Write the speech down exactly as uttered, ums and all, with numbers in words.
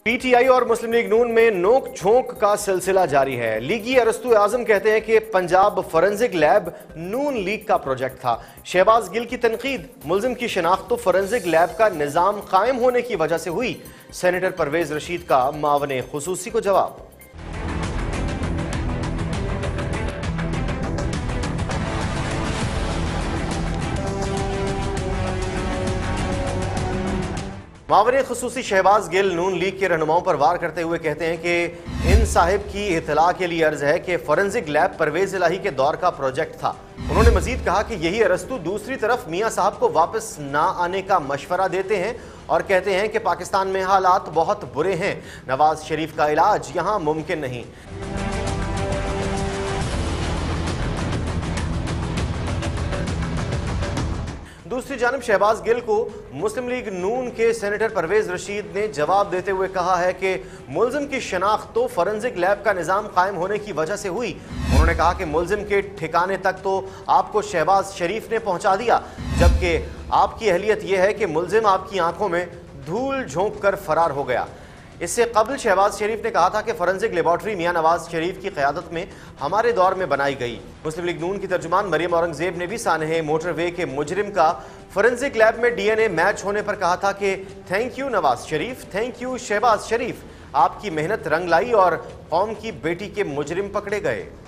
PTI और मुस्लिम league नून में नोक झोंक का सिलसिला जारी है। लीगी अरस्तु आजम कहते हैं कि Punjab forensic lab Noon league का प्रोजेक्ट था। शहबाज गिल की तनकीद, मुल्जिम की शिनाख्त तो फोरेंसिक लैब का निजाम कायम होने की वजह से हुई। सेनेटर परवेज रशीद का मावने खुसूसी को जवाब। मावने खुसूसी शहबाज गिल नून लीग के रहनुमाओं पर वार करते हुए कहते हैं कि इन साहिब की इतला के लिए अर्ज है कि फोरेंसिक लैब परवेज इलाही के दौर का प्रोजेक्ट था। उन्होंने मजीद कहा कि यही अरस्तु दूसरी तरफ मियां साहब को वापस ना आने का मशवरा देते हैं और कहते हैं कि पाकिस्तान में हालात बहुत बुरे हैं, नवाज शरीफ का इलाज यहां मुमकिन नहीं। दूसरी जानब शहबाज गिल को मुस्लिम लीग नून के सेनेटर परवेज रशीद ने जवाब देते हुए कहा है कि मुल्जिम की शनाख्त तो फोरेंसिक लैब का निजाम कायम होने की वजह से हुई। उन्होंने कहा कि मुल्जिम के ठिकाने तक तो आपको शहबाज शरीफ ने पहुंचा दिया, जबकि आपकी अहलियत यह है कि मुल्जिम आपकी आंखों में धूल झोंक कर फरार हो गया। इससे कबल शहबाज शरीफ ने कहा था कि फोरेंसिक लेबॉर्ट्री मियां नवाज शरीफ की क़यादत में हमारे दौर में बनाई गई। मुस्लिम लीग नून की तर्जुमान मरियम औरंगजेब ने भी सानहे मोटरवे के मुजरिम का फोरेंसिक लैब में डीएनए मैच होने पर कहा था कि thank you Nawaz Sharif, thank you Shahbaz Sharif, आपकी मेहनत रंग लाई और कौम की बेटी के मुजरिम पकड़े गए।